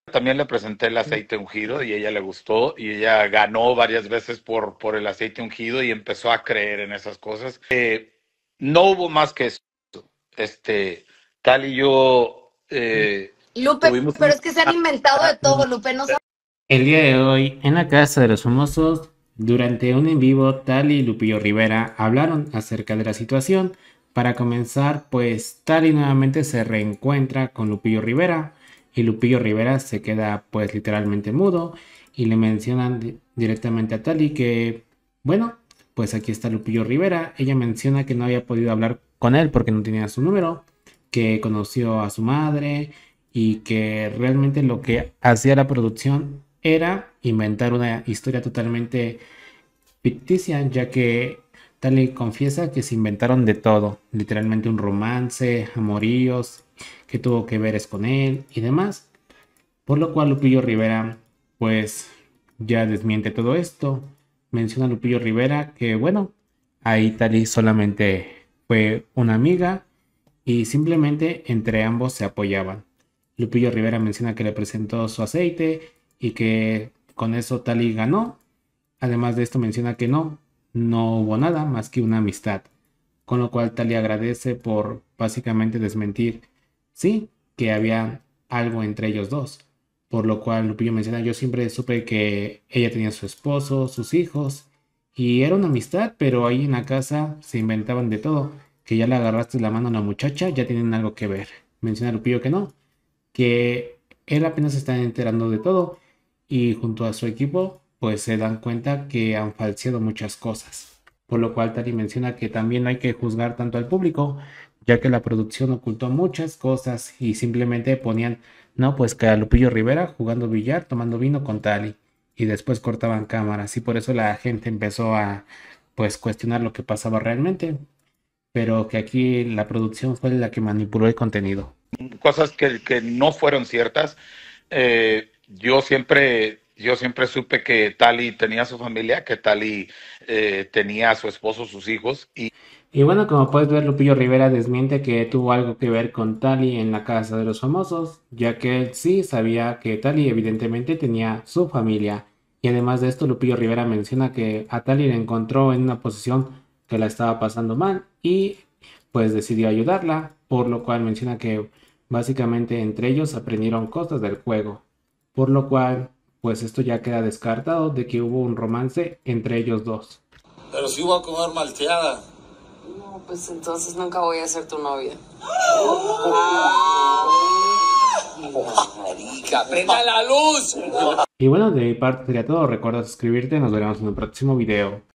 También le presenté el aceite ungido y ella le gustó y ella ganó varias veces por el aceite ungido y empezó a creer en esas cosas. No hubo más que eso. Tal y yo Lupe, tuvimos pero una... es que se han inventado de todo, Lupe, no sabes. El día de hoy, en la Casa de los Famosos, durante un en vivo, Tali y Lupillo Rivera hablaron acerca de la situación. Para comenzar, pues Tali nuevamente se reencuentra con Lupillo Rivera y Lupillo Rivera se queda pues literalmente mudo y le mencionan directamente a Tali que, bueno, pues aquí está Lupillo Rivera. Ella menciona que no había podido hablar con él porque no tenía su número, que conoció a su madre y que realmente lo que hacía la producción era inventar una historia totalmente ficticia, ya que Tali confiesa que se inventaron de todo, literalmente un romance, amoríos, que tuvo que ver es con él y demás, por lo cual Lupillo Rivera pues ya desmiente todo esto, menciona a Lupillo Rivera que bueno, ahí Tali solamente fue una amiga y simplemente entre ambos se apoyaban. Lupillo Rivera menciona que le presentó su aceite y que con eso Tali ganó. Además de esto menciona que no hubo nada más que una amistad, con lo cual Tali agradece por básicamente desmentir, sí, que había algo entre ellos dos, por lo cual Lupillo menciona, yo siempre supe que ella tenía su esposo, sus hijos, y era una amistad, pero ahí en la casa se inventaban de todo, que ya le agarraste la mano a la muchacha, ya tienen algo que ver. Menciona Lupillo que no, que él apenas se está enterando de todo y junto a su equipo pues se dan cuenta que han falseado muchas cosas. Por lo cual Tali menciona que también no hay que juzgar tanto al público, ya que la producción ocultó muchas cosas y simplemente ponían, no, pues que a Lupillo Rivera jugando billar, tomando vino con Tali y después cortaban cámaras y por eso la gente empezó a pues cuestionar lo que pasaba realmente, pero que aquí la producción fue la que manipuló el contenido. Cosas que no fueron ciertas. Yo siempre supe que Tali tenía su familia, que Tali tenía a su esposo, sus hijos, y Y bueno, como puedes ver, Lupillo Rivera desmiente que tuvo algo que ver con Tali en la Casa de los Famosos, ya que él sí sabía que Tali evidentemente tenía su familia. Y además de esto, Lupillo Rivera menciona que a Tali le encontró en una posición que la estaba pasando mal y pues decidió ayudarla, por lo cual menciona que básicamente entre ellos aprendieron cosas del juego, por lo cual pues esto ya queda descartado de que hubo un romance entre ellos dos. Pero si voy a comer malteada. No, pues entonces nunca voy a ser tu novia. Marica, prenda la luz. Y bueno, de mi parte sería todo. Recuerda suscribirte. Nos veremos en el próximo video.